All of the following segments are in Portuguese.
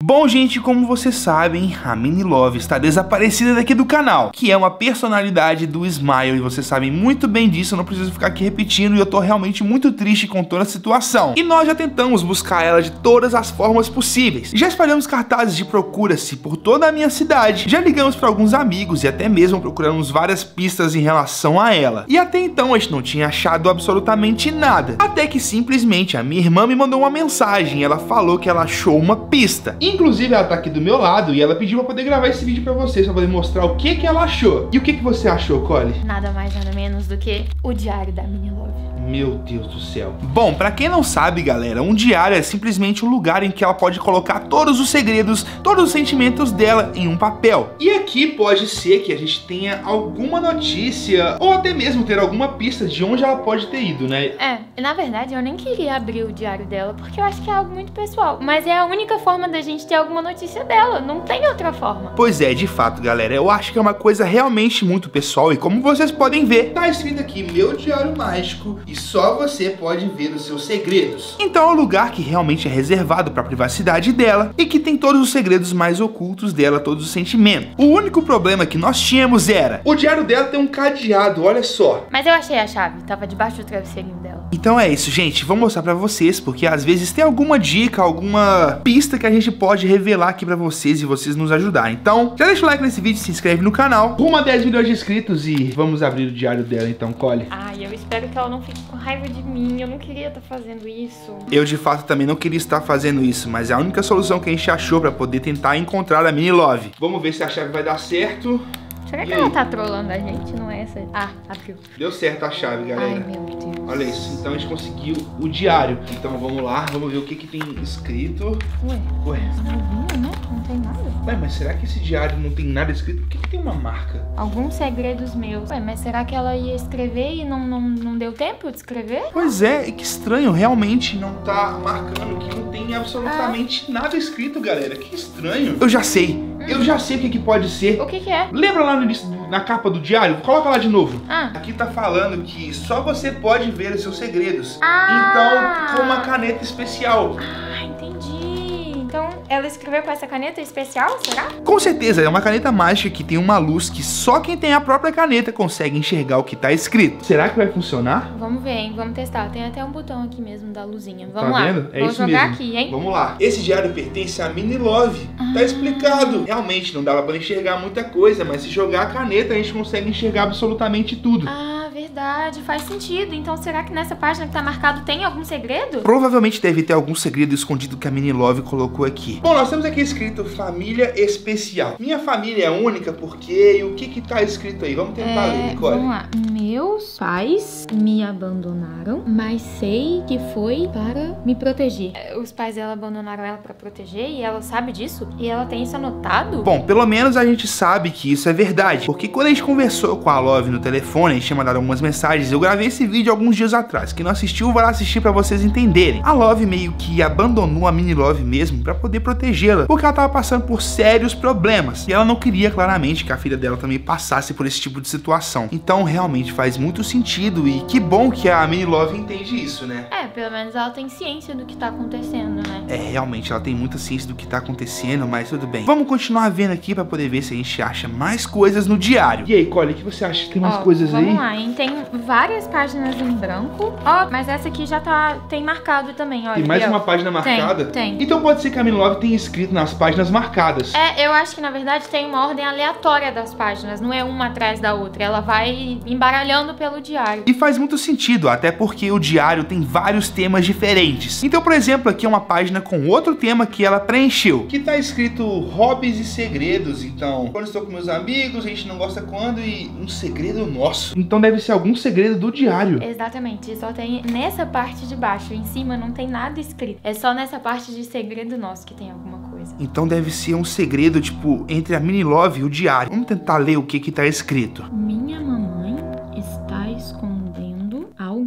Bom, gente, como vocês sabem, a Mini Love está desaparecida daqui do canal, que é uma personalidade do Smile, e vocês sabem muito bem disso, eu não preciso ficar aqui repetindo, e eu tô realmente muito triste com toda a situação. E nós já tentamos buscar ela de todas as formas possíveis. Já espalhamos cartazes de procura-se por toda a minha cidade, já ligamos para alguns amigos e até mesmo procuramos várias pistas em relação a ela. E até então a gente não tinha achado absolutamente nada. Até que simplesmente a minha irmã me mandou uma mensagem e ela falou que ela achou uma pista. Inclusive ela tá aqui do meu lado e ela pediu pra poder gravar esse vídeo pra vocês, pra poder mostrar o que ela achou. E o que você achou, Cole? Nada mais, nada menos do que o diário da Mini Love. Meu Deus do céu. Bom, pra quem não sabe, galera, um diário é simplesmente um lugar em que ela pode colocar todos os segredos, todos os sentimentos dela em um papel. E aqui pode ser que a gente tenha alguma notícia ou até mesmo ter alguma pista de onde ela pode ter ido, né? Na verdade eu nem queria abrir o diário dela porque eu acho que é algo muito pessoal. Mas é a única forma da gente ter alguma notícia dela, não tem outra forma. Pois é, de fato, galera, eu acho que é uma coisa realmente muito pessoal e como vocês podem ver, tá escrito aqui, meu diário mágico, e só você pode ver os seus segredos. Então é um lugar que realmente é reservado para a privacidade dela e que tem todos os segredos mais ocultos dela, todos os sentimentos. O único problema que nós tínhamos era, o diário dela tem um cadeado, olha só. Mas eu achei a chave, tava debaixo do travesseirinho dela. Então é isso, gente, vou mostrar pra vocês, porque às vezes tem alguma dica, alguma pista que a gente pode revelar aqui pra vocês e vocês nos ajudarem. Então, já deixa o like nesse vídeo, se inscreve no canal, rumo a 10 milhões de inscritos e vamos abrir o diário dela então, Cole. Ai, eu espero que ela não fique com raiva de mim, eu não queria estar fazendo isso. Eu de fato também não queria estar fazendo isso, mas é a única solução que a gente achou pra poder tentar encontrar a Mini Love. Vamos ver se a chave vai dar certo. Será que ela tá trolando a gente? Não é essa? Ah, abriu. Deu certo a chave, galera. Ai, meu Deus. Olha isso, então a gente conseguiu o diário. Então vamos lá, vamos ver o que tem escrito. Ué, novinho, né? Não tem nada. Ué, mas será que esse diário não tem nada escrito? Por que tem uma marca? Alguns segredos meus. Ué, mas será que ela ia escrever e não deu tempo de escrever? Pois é, e que estranho, realmente não tá marcando que não tem absolutamente nada escrito, galera. Que estranho. Eu já sei o que pode ser. O que é? Lembra lá no início, na capa do diário? Coloca lá de novo. Ah. Aqui tá falando que só você pode ver os seus segredos. Então, com uma caneta especial. Ah, entendi. Então, ela escreveu com essa caneta especial, será? Com certeza, é uma caneta mágica que tem uma luz que só quem tem a própria caneta consegue enxergar o que tá escrito. Será que vai funcionar? Vamos ver, hein? Vamos testar. Tem até um botão aqui mesmo da luzinha. Vamos lá. Tá vendo? É Vou isso jogar mesmo. aqui, hein? Vamos lá. Esse diário pertence à Mini Love. Tá explicado. Realmente, não dava pra enxergar muita coisa, mas se jogar a caneta, a gente consegue enxergar absolutamente tudo. Ah, verdade. Faz sentido. Então, será que nessa página que tá marcado tem algum segredo? Provavelmente deve ter algum segredo escondido que a Mini Love colocou aqui. Bom, nós temos aqui escrito família especial. Minha família é única porque... E o que tá escrito aí? Vamos tentar ler, Nicole. Vamos lá. Meus pais me abandonaram, mas sei que foi para me proteger. Os pais dela abandonaram ela para proteger e ela sabe disso? E ela tem isso anotado? Bom, pelo menos a gente sabe que isso é verdade. Porque quando a gente conversou com a Love no telefone, a gente tinha mandado algumas mensagens. Eu gravei esse vídeo alguns dias atrás. Quem não assistiu, vai lá assistir pra vocês entenderem. A Love meio que abandonou a Mini Love mesmo pra poder protegê-la, porque ela tava passando por sérios problemas. E ela não queria, claramente, que a filha dela também passasse por esse tipo de situação. Então, realmente faz muito sentido. E que bom que a Mini Love entende isso, né? Pelo menos ela tem ciência do que tá acontecendo, né? Realmente, ela tem muita ciência do que tá acontecendo, mas tudo bem. Vamos continuar vendo aqui pra poder ver se a gente acha mais coisas no diário. E aí, Cole, o que você acha? Tem mais coisas aí? Vamos lá, hein? Tem várias páginas em branco. Mas essa aqui já tem marcado também, olha. Tem mais uma página marcada? Tem. Então pode ser que a Mini Love tenha escrito nas páginas marcadas. Eu acho que na verdade tem uma ordem aleatória das páginas, não é uma atrás da outra. Ela vai embaralhando pelo diário. E faz muito sentido, até porque o diário tem vários temas diferentes. Então, por exemplo, aqui é uma página com outro tema que ela preencheu, que tá escrito hobbies e segredos. Então, quando estou com meus amigos, a gente não gosta quando, e um segredo nosso. Então deve ser algum segredo do diário. Exatamente, só tem nessa parte de baixo, em cima não tem nada escrito. É só nessa parte de segredo nosso que tem alguma coisa. Então deve ser um segredo, tipo, entre a Mini Love e o diário. Vamos tentar ler o que tá escrito. Minha mamãe está escondendo algo muito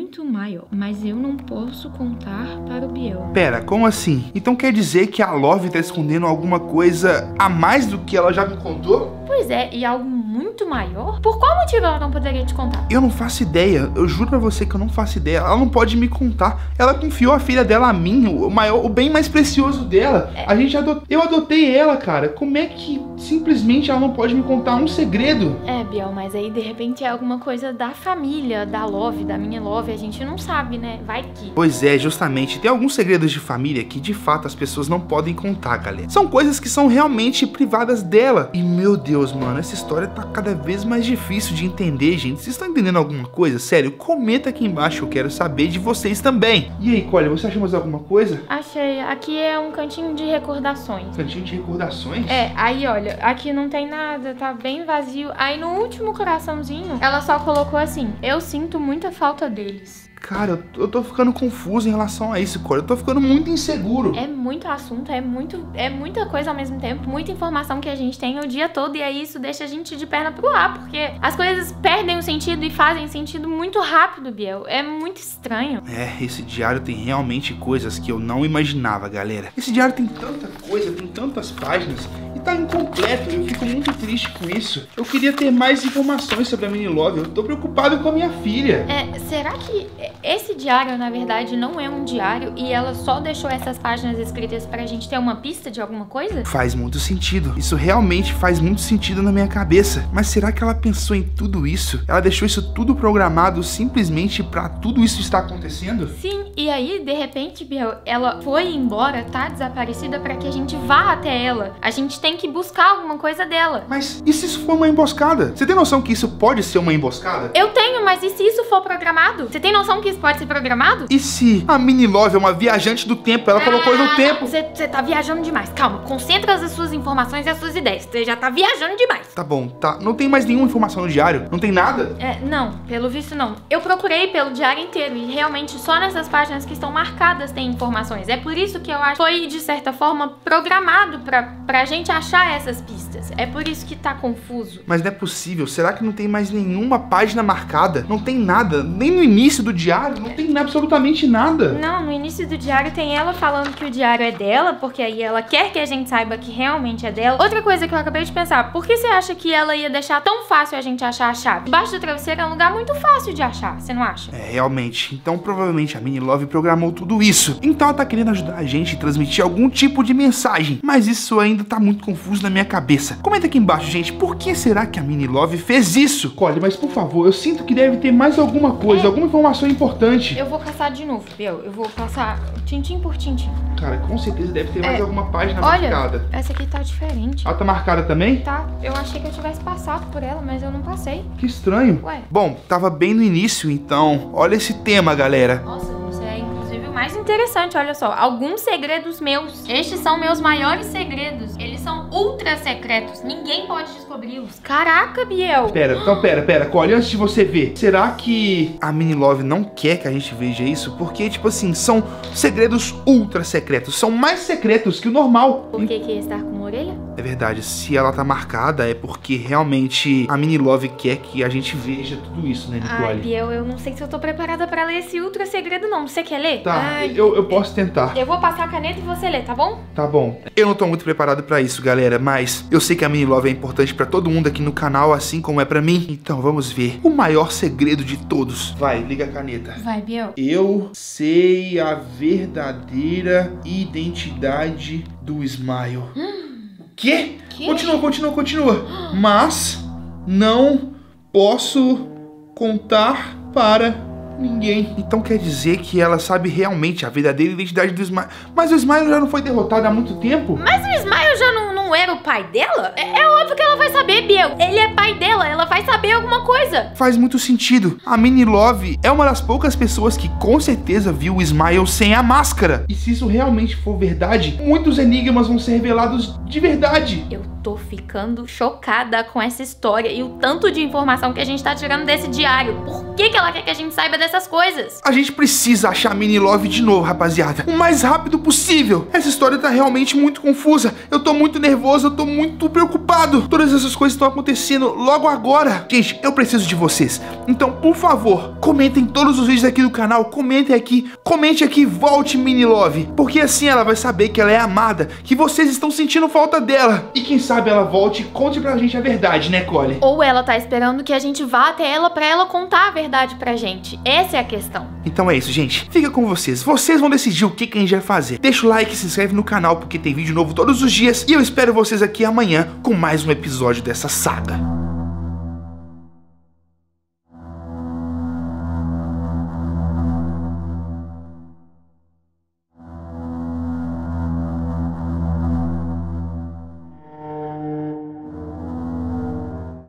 muito maior, mas eu não posso contar para o Biel. Pera, como assim? Então quer dizer que a Love tá escondendo alguma coisa a mais do que ela já me contou? Pois é, e algo muito maior? Por qual motivo ela não poderia te contar? Eu não faço ideia, eu juro pra você que eu não faço ideia. Ela não pode me contar. Ela confiou a filha dela a mim, o bem mais precioso dela. Eu adotei ela, cara. Como é que simplesmente ela não pode me contar um segredo? Biel, mas aí de repente é alguma coisa da família, da Love, da minha Love, a gente não sabe, né? Vai que... Pois é, justamente, tem alguns segredos de família que de fato as pessoas não podem contar, galera. São coisas que são realmente privadas dela. E meu Deus, mano, essa história tá cada vez mais difícil de entender, gente. Vocês estão entendendo alguma coisa? Sério, comenta aqui embaixo, eu quero saber de vocês também. E aí, Colin, você achou mais alguma coisa? Achei, aqui é um cantinho de recordações. Cantinho de recordações? Aí olha, aqui não tem nada, tá bem vazio. Aí no último coraçãozinho, ela só colocou assim: eu sinto muita falta deles. Cara, eu tô ficando confuso em relação a isso, Colin. Eu tô ficando muito inseguro. É muito assunto, é muita coisa ao mesmo tempo, muita informação que a gente tem o dia todo, e aí isso deixa a gente de perna pro ar, porque as coisas perdem o sentido e fazem sentido muito rápido, Biel. É muito estranho. Esse diário tem realmente coisas que eu não imaginava, galera. Esse diário tem tanta coisa, tem tantas páginas, e tá incompleto. Eu fico muito triste com isso. Eu queria ter mais informações sobre a Mini Love. Eu tô preocupado com a minha filha. Será que esse diário, na verdade, não é um diário e ela só deixou essas páginas escritas pra gente ter uma pista de alguma coisa? Faz muito sentido. Isso realmente faz muito sentido na minha cabeça. Mas será que ela pensou em tudo isso? Ela deixou isso tudo programado simplesmente pra tudo isso estar acontecendo? Sim, e aí, de repente, Biel, ela foi embora, tá desaparecida, pra que a gente vá até ela. A gente tem que buscar alguma coisa dela. Mas e se isso for uma emboscada? Você tem noção que isso pode ser uma emboscada? Eu tenho, mas e se isso for programado? Você tem noção que isso pode ser programado? E se a Mini Love é uma viajante do tempo? Ela colocou no tempo. Você tá viajando demais. Calma, concentra as suas informações e as suas ideias. Você já tá viajando demais. Tá bom, tá. Não tem mais nenhuma informação no diário? Não tem nada? Não, pelo visto não. Eu procurei pelo diário inteiro e realmente só nessas páginas que estão marcadas tem informações. É por isso que eu acho que foi, de certa forma, programado pra gente achar essas pistas. É por isso que tá confuso. Mas não é possível. Será que não tem mais nenhuma página marcada? Não tem nada. Nem no início do diário, não tem absolutamente nada. Não, no início do diário tem ela falando que o diário é dela, porque aí ela quer que a gente saiba que realmente é dela. Outra coisa que eu acabei de pensar, por que você acha que ela ia deixar tão fácil a gente achar a chave? Debaixo do travesseiro é um lugar muito fácil de achar, você não acha? Realmente. Então provavelmente a Mini Love programou tudo isso. Então ela tá querendo ajudar a gente a transmitir algum tipo de mensagem. Mas isso ainda tá muito confuso na minha cabeça. Comenta aqui embaixo, gente, por que será que a Mini Love fez isso? Colin, mas por favor, eu sinto que deve ter mais alguma coisa, alguma informação importante. Eu vou caçar de novo, Biel. Eu vou passar tintim por tintim. Cara, com certeza deve ter mais alguma página marcada. Olha, essa aqui tá diferente. Ela tá marcada também? Tá, eu achei que eu tivesse passado por ela, mas eu não passei. Que estranho. Ué. Bom, tava bem no início, então olha esse tema, galera. Nossa, isso é inclusive o mais interessante, olha só. Alguns segredos meus. Estes são meus maiores segredos. Eles são ultra secretos. Ninguém pode descobri-los. Caraca, Biel. Pera, Colin, antes de você ver, será que a Mini Love não quer que a gente veja isso? Porque, tipo assim, são segredos ultra secretos. São mais secretos que o normal. Por que ia estar com uma orelha? É verdade, se ela tá marcada é porque realmente a Mini Love quer que a gente veja tudo isso, né, Nicole? Ai, Biel, eu não sei se eu tô preparada pra ler esse ultra segredo, não. Você quer ler? Tá, eu posso tentar. Eu vou passar a caneta e você lê, tá bom? Tá bom. Eu não tô muito preparado pra isso, galera, mas eu sei que a Mini Love é importante pra todo mundo aqui no canal, assim como é pra mim. Então vamos ver o maior segredo de todos. Vai, liga a caneta. Vai, Biel. Eu sei a verdadeira identidade do Smile. Quê? Continua. Mas não posso contar para ninguém. Então quer dizer que ela sabe realmente a verdadeira identidade do Smile. Mas o Smile já não foi derrotado há muito tempo? Mas o Smile já não era o pai dela? É óbvio que ela vai saber, Biel. Ele é pai dela, ela vai saber alguma coisa. Faz muito sentido. A Mini Love é uma das poucas pessoas que com certeza viu o Smile sem a máscara. E se isso realmente for verdade, muitos enigmas vão ser revelados de verdade. Eu tô ficando chocada com essa história e o tanto de informação que a gente tá tirando desse diário. Por que ela quer que a gente saiba dessas coisas? A gente precisa achar a Minnie Love de novo, rapaziada. O mais rápido possível. Essa história tá realmente muito confusa. Eu tô muito nervoso, eu tô muito preocupado. Todas essas coisas estão acontecendo logo agora. Gente, eu preciso de vocês. Então, por favor, comentem todos os vídeos aqui do canal. Comente aqui, volte Minnie Love. Porque assim ela vai saber que ela é amada, que vocês estão sentindo falta dela. E quem sabe ela volte e conte pra gente a verdade, né, Cole? Ou ela tá esperando que a gente vá até ela pra ela contar a verdade pra gente. Essa é a questão. Então é isso, gente. Fica com vocês. Vocês vão decidir o que a gente vai fazer. Deixa o like e se inscreve no canal porque tem vídeo novo todos os dias. E eu espero vocês aqui amanhã com mais um episódio dessa saga.